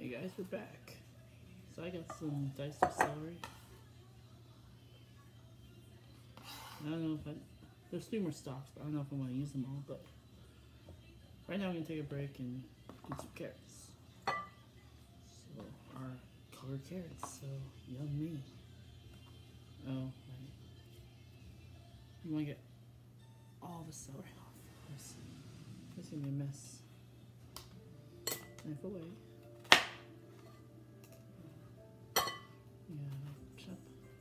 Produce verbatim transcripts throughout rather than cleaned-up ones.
Hey guys, we're back. So I got some diced up celery. I don't know if I... There's three more stocks, but I don't know if I want to use them all, but... Right now I'm going to take a break and eat some carrots. So, our colored carrots, so yummy. Oh, right. You want to get all the celery off. This, this is going to be a mess. Knife away. Yeah, chop.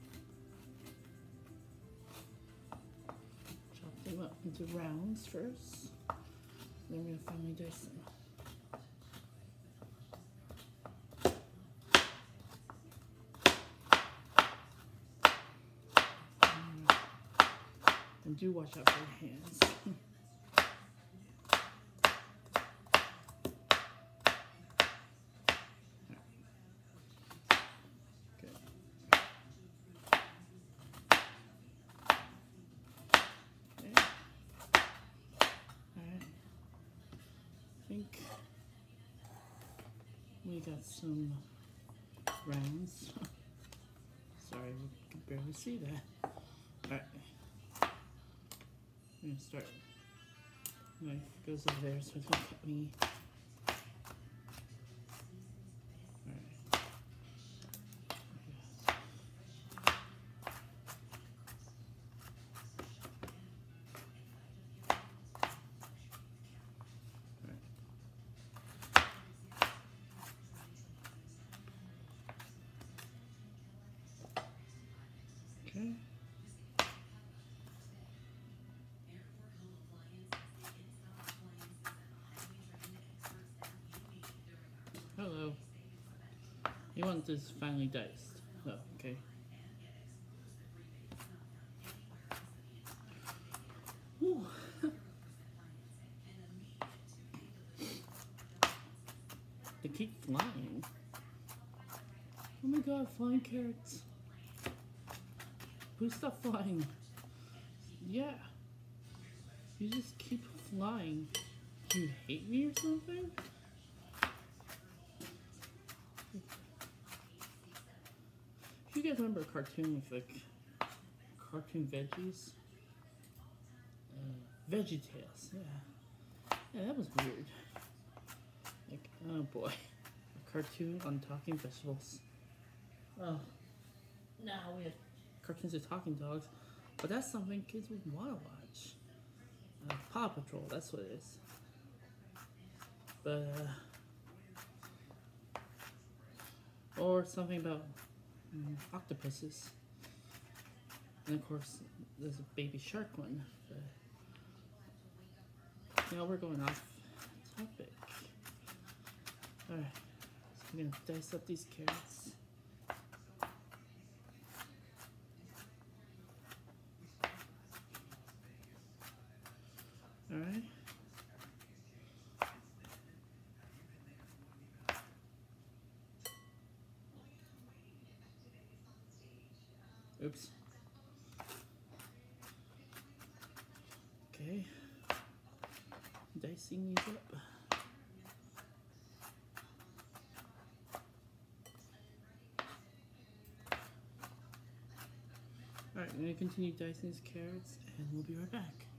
Chop them up into rounds first. Then we're going to finally dice them. And do watch out for your hands. I think we got some rounds. Sorry, we can barely see that. Alright. I'm gonna start. Knife goes over there so it don't cut me. Okay. Hello. You want this finely diced? Oh, okay. Ooh. They keep flying. Oh my god, flying carrots. Please stop flying. Yeah. You just keep flying. Do you hate me or something? You guys remember a cartoon with like cartoon veggies? Uh, VeggieTales, yeah. Yeah, that was weird. Like, oh boy. A cartoon on talking vegetables. Oh. Now we have cartoons of talking dogs, but that's something kids would want to watch. Uh, Paw Patrol, that's what it is. But, uh, or something about um, octopuses. And of course, there's a baby shark one. But, you know, we're going off topic. Alright, so we're gonna dice up these carrots. Alright. Oops. Okay. Dicing these up. Alright, I'm going to continue dicing these carrots and we'll be right back.